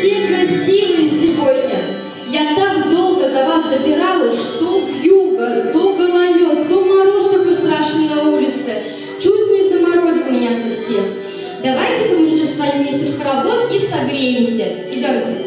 все красивые сегодня. Я так долго до вас добиралась, то вьюга, то гололед, то мороз такой страшный на улице. Чуть не заморозил меня совсем. Давайте-ка мы сейчас пойдем вместе в хоровод и согреемся. Идемте.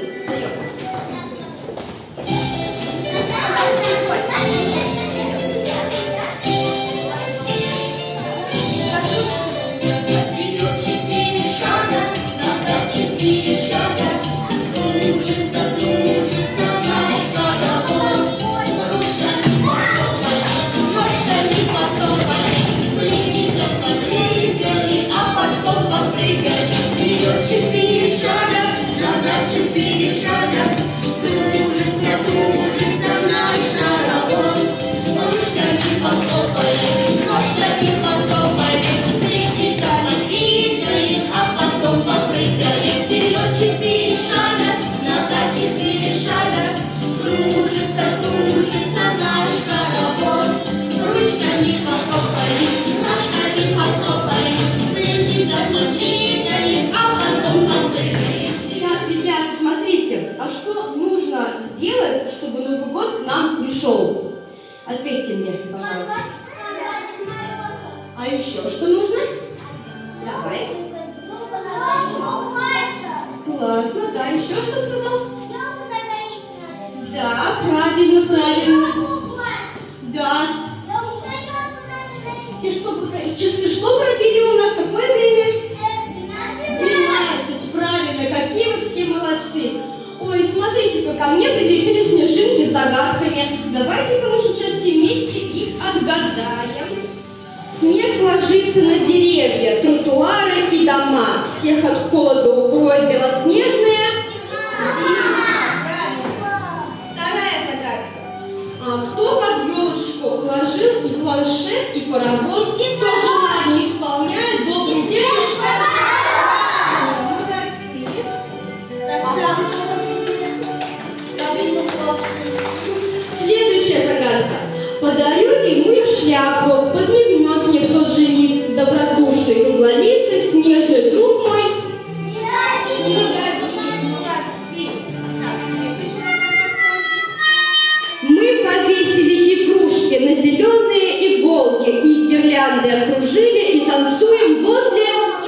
Сделать, чтобы Новый год к нам пришел? Ответьте мне, пожалуйста. А еще что нужно? Давай. Классно, да. Еще что сказал? Да, правильно, правильно. Да. Часы что пробили у нас? Какое время? 12. Правильно, какие вы все молодцы. Ой, смотрите-ка, ко мне прилетели снежинки с загадками. Давайте-ка мы сейчас все вместе их отгадаем. Снег ложится на деревья, тротуары и дома. Всех от холода укроет белоснежная зима. Правильно. Вторая загадка. Кто под елочку положил и планшет, и паровоз, кто желание исполняет, добрый дедушка. Молодцы. Тогда... Следующая загадка. Подарю ему я шляпу, подмигнет мне в тот же миг, добродушный, круглолицый, снежный друг мой. Мы повесили игрушки на зеленые иголки, и гирлянды окружили, и танцуем возле...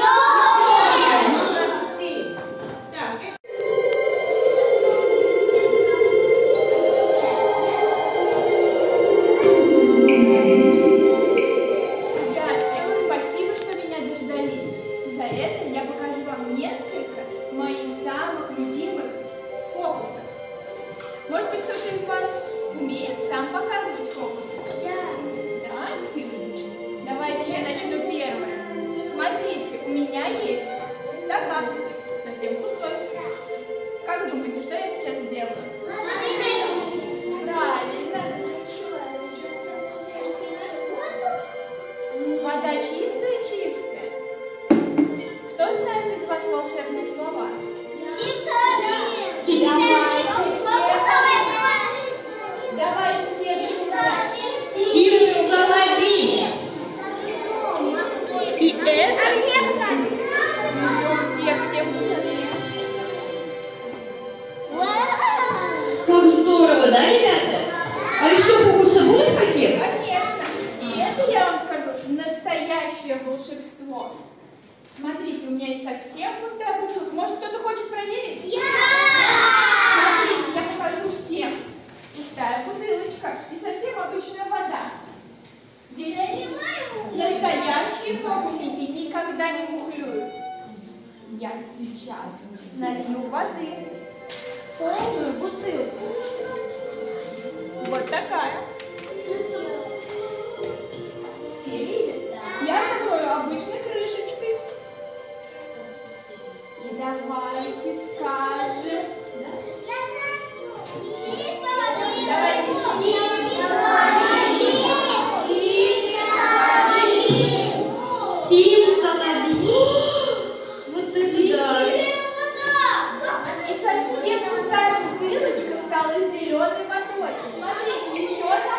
Смотрите, у меня есть совсем пустая бутылка. Может, кто-то хочет проверить? Смотрите, я покажу всем. Пустая бутылочка и совсем обычная вода. Видите? Настоящие фокусники никогда не мухлюют. Я сейчас налью воды в полную бутылку. Вот такая. Все видят? Я закрою обычной крышечкой. И давайте скажем. Давайте Сим соловей. Вот это да. И совсем пустая бутылочка стала зеленой водой. Смотрите, еще одна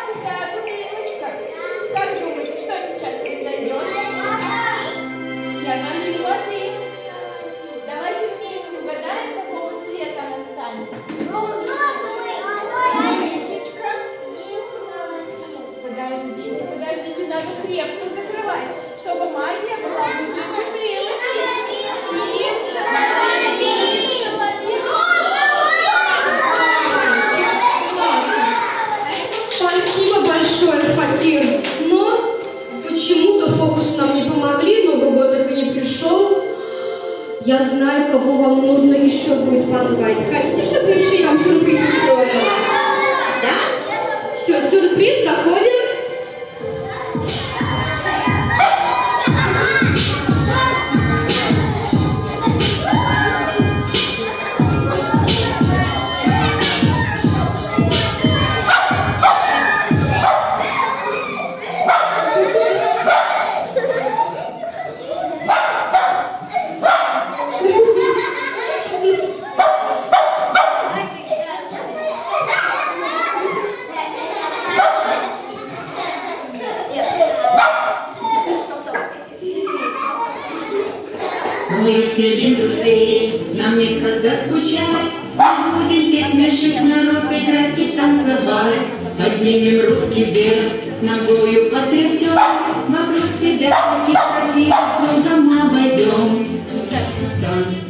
Я знаю, кого вам нужно еще будет позвать. Хотите, чтобы еще я вам сюрприз устроила? Да? Все, сюрприз, заходим. Мы все друзей, нам некогда скучать. Мы будем петь, смешить народ, играть и танцевать. Поднимем руки вверх, ногою потрясем. Вокруг себя таких красивых кругом обойдем. Станем.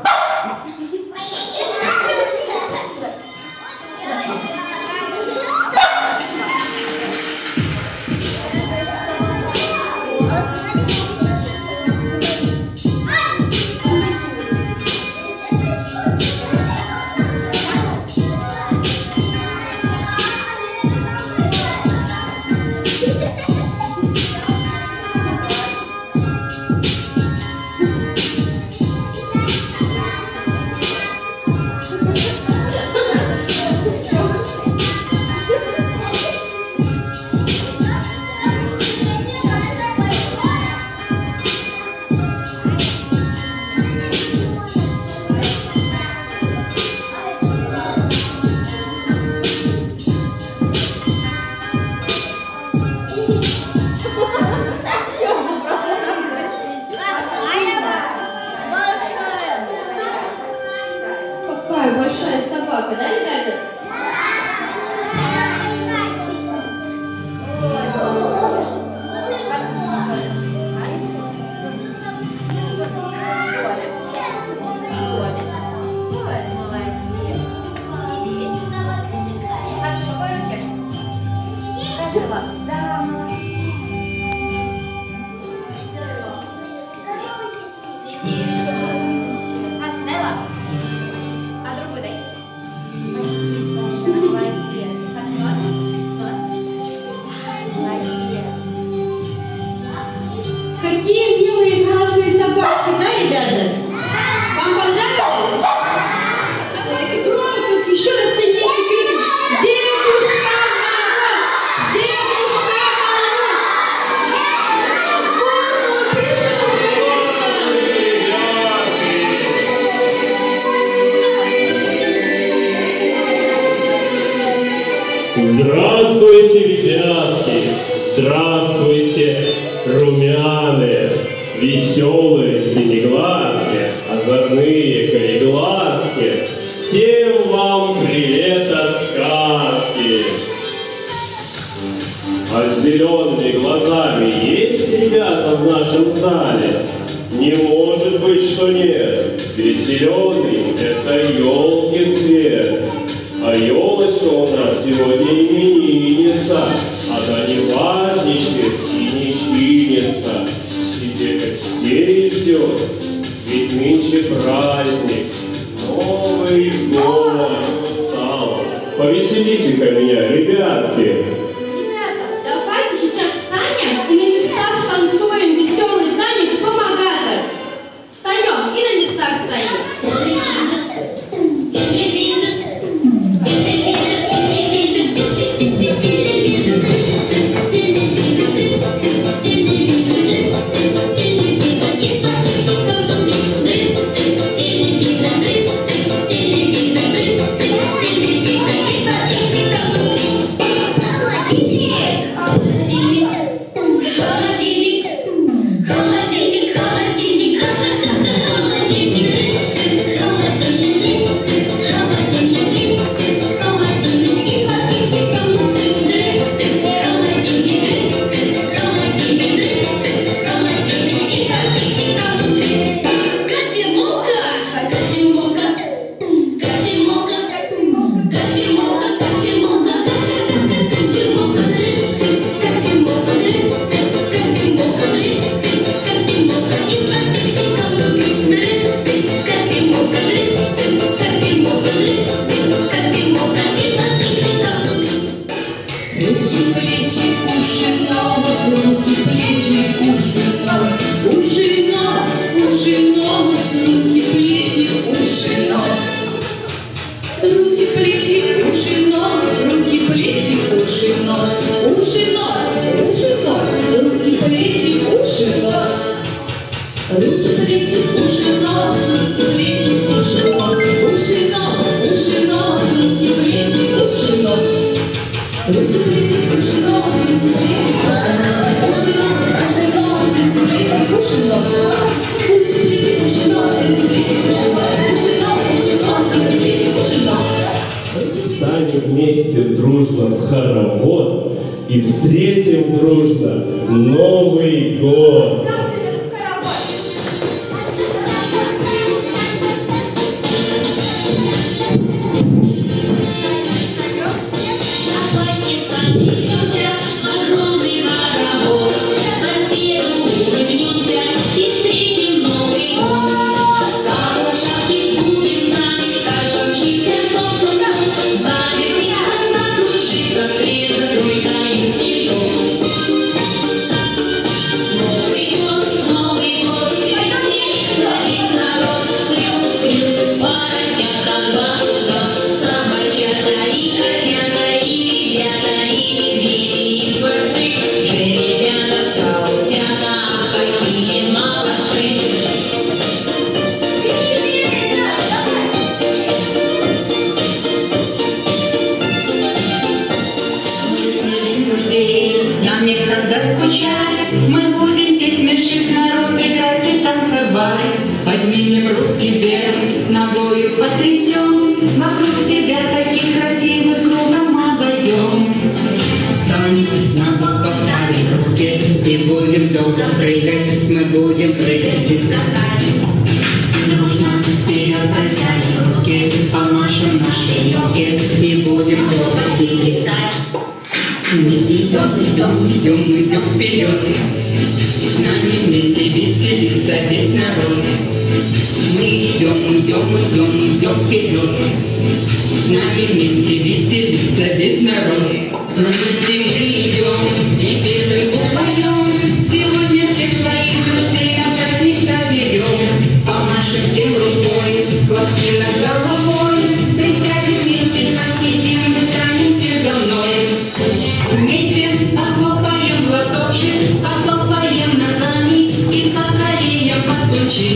Большая собака, да, ребята? Какие милые классные собачки, да, ребята? Вам понравилось? Давайте громко, еще раз сильнее крикнем. Дедушка Мороз! Дедушка Мороз! Здравствуйте, ребятки! Здравствуйте, румяные, веселые, синеглазки, озорные, кореглазки. Всем вам привет от сказки! А с зелеными глазами есть ребята в нашем зале? Не может быть, что нет, ведь зеленый — это елки цвет. А елочка у нас сегодня именинница, она не важничает и не чинится, себе гостей ждет, ведь нынче праздник, Новый год настал. Повеселите-ка меня, ребятки! Ребята, давайте сейчас встанем и на местах станцуем веселый танец помогатор. Встаем и на местах стоим. Телевизор, плечи пушинок, руки, плечи пушинок, пушинок, пушинок, руки, плечи пушинок, руки, плечи пушинок, руки, плечи пушинок, пушинок, пушинок, руки, плечи пушинок, руки, плечи пушинок, руки, плечи пушинок, пушинок, пушинок, руки, плечи пушинок. Встанем вместе дружно в хоровод и встретим дружно Новый год. Нам некогда скучать, мы будем петь, смешить народ, играть и танцевать. Поднимем руки вверх, ногою потрясем, вокруг себя таких красивых кругом обойдем. Встанем, на бок поставим руки и будем долго прыгать, мы будем прыгать и скакать. Дружно вперед протянем руки, помашем нашей елке и будем хлопать и плясать. Мы идем, идем, идем, идем вперед, и с нами вместе веселится весь народ. Мы идем, идем, идем, идем вперед, и с нами вместе веселится весь народ. Вместе мы идем и песенку поем, сегодня всех своих друзей на праздник соберем. Помашем всем рукой, хлопки над головой, присядем вместе, посидим, мы станем все за мной. Вместе похлопаем в ладоши, похлопаем ногами и по коленям постучим.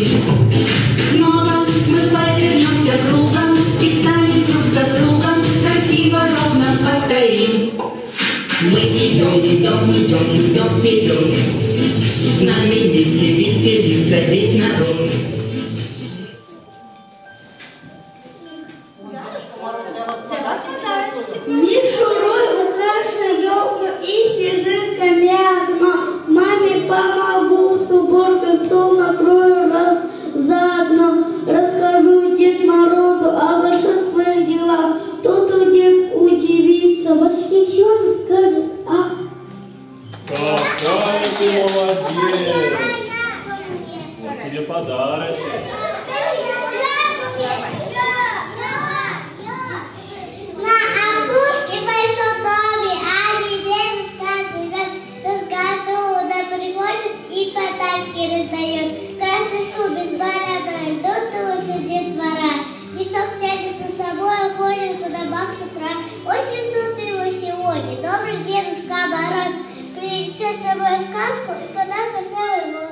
Снова мы повернемся кругом и встанем друг за другом, красиво ровно постоим. Мы идем, идем, идем, идем вперед, и с нами вместе веселится весь народ. Мишурой, красная елка и снежинка мягма. Маме помогу с уборкой, стол накрою раз заодно. Расскажу Дед Морозу о волшебных делах. Тот удивится, восхищенно скажет: ах! Какая ты молодец! Вот тебе подарок. И подарки раздает. Красный суп без бородой, ждутся уже Дед Двора. Лесок тянет за собой, уходит куда баб с утра. Очень ждут его сегодня. Добрый Дедушка Мороз принесет с собой сказку и подарок оставил его.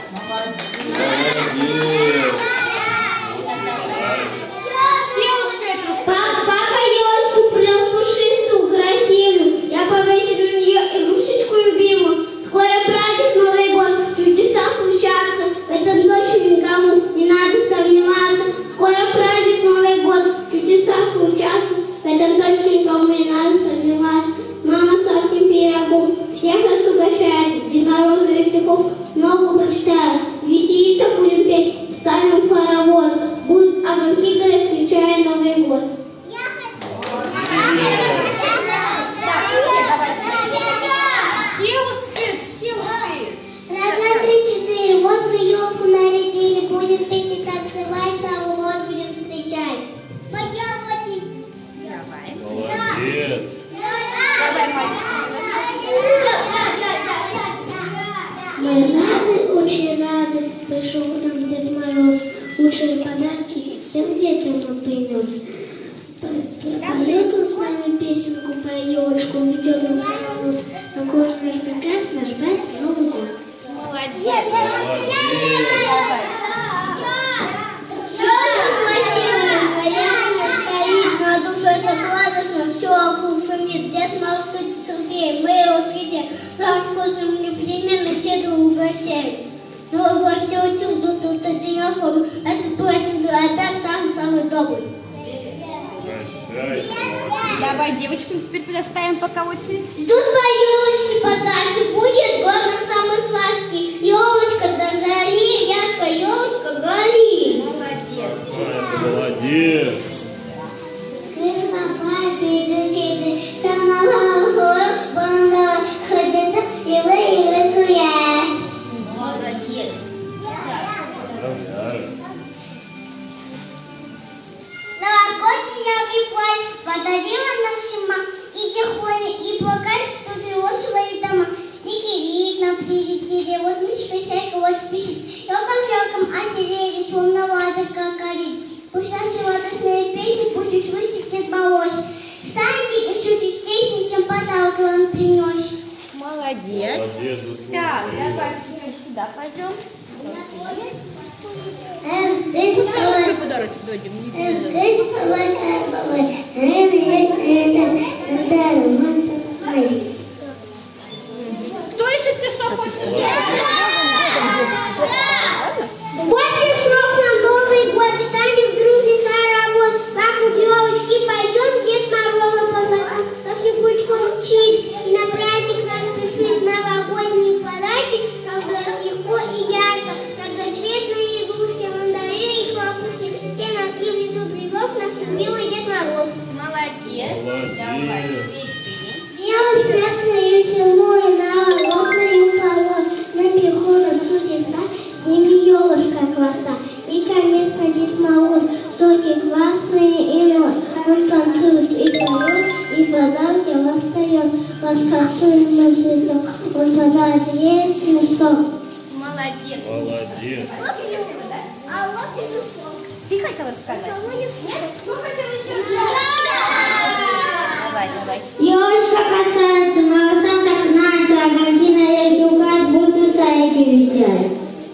Папа елочку принес пушистую, красивую. Я повесил на нее игрушечку любимую. Скоро праздник Новый год, чудеса случатся. В этом ночи никому не надо сомневаться. Скоро праздник Новый год, чудеса случатся. В этом ночи никому не надо сомневаться. Мама сладким пирогом всех нас угощает. Дед Мороз и стихов много прочитает. Веселиться будем петь, станем в хоровод. Будут огоньки горят, встречая Новый год. Раз, два, три, четыре. Вот мы елку нарядили, будем петь и танцевать, Новый год будем встречать. Молодец. Мы рады, очень рады, пришел к нам Дед Мороз. Лучшие подарки всем детям он принес. Поет он с нами песенку про елочку, ведет он хоровод. Какой же наш прекрасный, наш праздник Новый год. Молодец. Молодец. давай девочкам теперь предоставим пока очередь. Тут по елочке подарки будет горно самый сладкий. Елочка дожари, ярко елочка гори. Молодец. Молодец. Молодец. Новогодний яркий плащ подарила нам Шима и тихоня, и плакать, что живет свои дома. Снегири к нам прилетели, вот мышка шайка вот пишет. Елком-елком озерелись, волноваты как орит. Пусть наши радостные песни, пусть уж высит Дед Мороз. Встаньте и шутите песни, чем подарок вам принес. Молодец. Молодец, Так, давай теперь сюда пойдем. Какой подарочек дадим? Кто еще стишок хочет? Вот пришел к нам Новый год, станем в дружный хоровод. Вокруг елочки пойдем, Дед Мороза позовем. Как-нибудь учить, и на праздник нас пришли новогодние подарки. Когда легко и ярко, разноцветные игрушки, мандарины и хлопушки. Все носки в лесу грибов, нас любимый Дед Мороз. Молодец. Молодец. Давай, теперь ты. Белый красный зимой на лодной холод, на переходах судит с ними елочка класса. И, конечно, Дед Мороз, токи классные и лед. Он танцует и поет, и подарки восстает. Воскосует на цветок, он подарит весь мешок. Молодец. Молодец. А вот и мешок. Ты хотела сказать? Нет? Кто хотел еще? Давай. Елочка касается, молоса так нравится, а картина я угад будут эти вещать.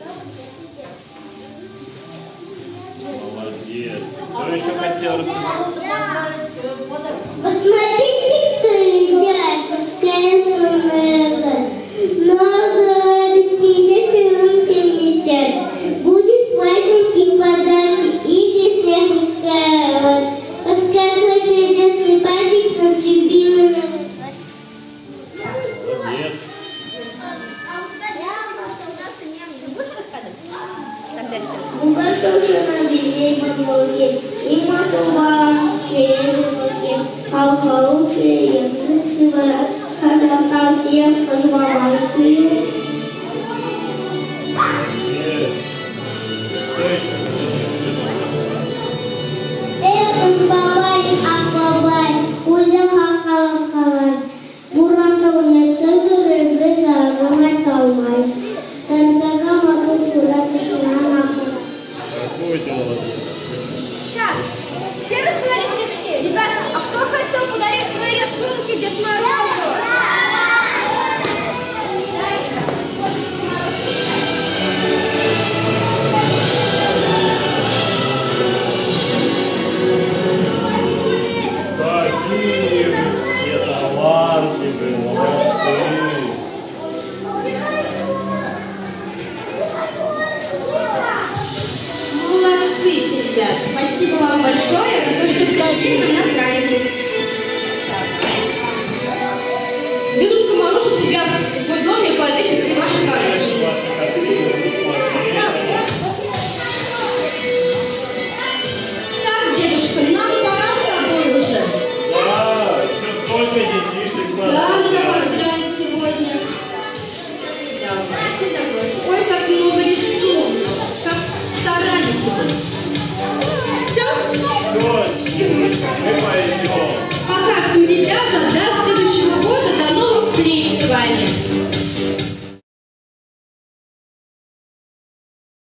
Молодец. Кто еще хотел рассказать? Посмотрите, кто идет, конечно, много растения вместе. Будет праздники, подарки и всех подсказывайте детский праздник с любимыми. Молодец. Ты будешь рассказывать? Тогда сейчас. Уготовлено везде многие, и матуванки, а хорошие, если раз, когда там всех позволки. Молодец. Кто еще Эх, бабай, узел хахалакалай, бурантау не цезуры, грыза, гаматаумай, танцага матусура, тишина. Какой ты молодец. Так, все рассказали стишки? Ребята, а кто хотел подарить свои рисунки Дед Морозу? Какие вы все талантливые, молодцы. Молодцы, ребята. Спасибо вам большое, что все пришли нам на праздник. Дедушка Мороз у себя в свой домик повесит ваши коробочки. Ваши картины посмотрели. Так, дедушка, нам пора с тобой уже. Да, еще столько детишек надо Да, мы сделать. поздравим сегодня. Давайте. Ой, как много рисунков. Как старались вы. Все? Мы пойдем. Пока всем, ребята, до следующего года, до новых встреч с вами.